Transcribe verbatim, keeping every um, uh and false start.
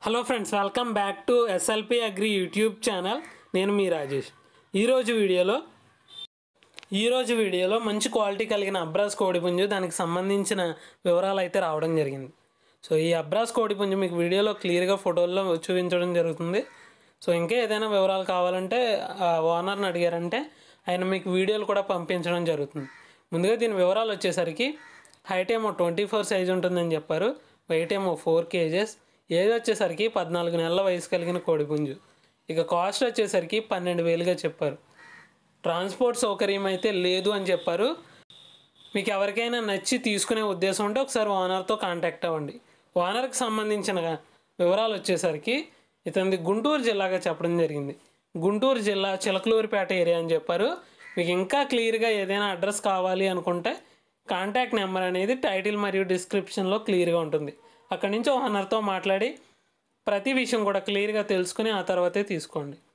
Hello friends, welcome back to SLP agri YouTube channel. నేను మీ రాజేష్. ఈరోజు వీడియోలో ఈరోజు వీడియోలో మంచి క్వాలిటీ కలిగిన అబ్రాస్ కోడిపుంజు, దానికి సంబంధించిన వివరాలు అయితే రావడం జరిగింది. సో ఈ అబ్రాస్ కోడిపుంజు మీకు వీడియోలో క్లియర్గా ఫోటోల్లో చూపించడం జరుగుతుంది. సో ఇంకా ఏదైనా వివరాలు కావాలంటే ఓనర్ని అడిగారంటే ఆయన మీకు వీడియోలు కూడా పంపించడం జరుగుతుంది. ముందుగా దీని వివరాలు వచ్చేసరికి హైట్ ఏమో ట్వంటీ ఫోర్ సైజ్ ఉంటుందని చెప్పారు. వెయిట్ ఏమో ఫోర్ కేజెస్. ఏజ్ వచ్చేసరికి పద్నాలుగు నెలల వయసు కలిగిన కోడిపుంజు. ఇక కాస్ట్ వచ్చేసరికి పన్నెండు వేలుగా చెప్పారు. ట్రాన్స్పోర్ట్ సౌకర్యం అయితే లేదు అని చెప్పారు. మీకు ఎవరికైనా నచ్చి తీసుకునే ఉద్దేశం ఉంటే ఒకసారి ఓనర్తో కాంటాక్ట్ అవ్వండి. ఓనర్కి సంబంధించిన వివరాలు వచ్చేసరికి ఇతనిది గుంటూరు జిల్లాగా చెప్పడం జరిగింది. గుంటూరు జిల్లా చిలకలూరిపేట ఏరియా అని చెప్పారు. మీకు ఇంకా క్లియర్గా ఏదైనా అడ్రస్ కావాలి అనుకుంటే కాంటాక్ట్ నెంబర్ అనేది టైటిల్ మరియు డిస్క్రిప్షన్లో క్లియర్గా ఉంటుంది. అక్కడి నుంచి ఓనర్తో మాట్లాడి ప్రతి విషయం కూడా క్లియర్గా తెలుసుకుని ఆ తర్వాతే తీసుకోండి.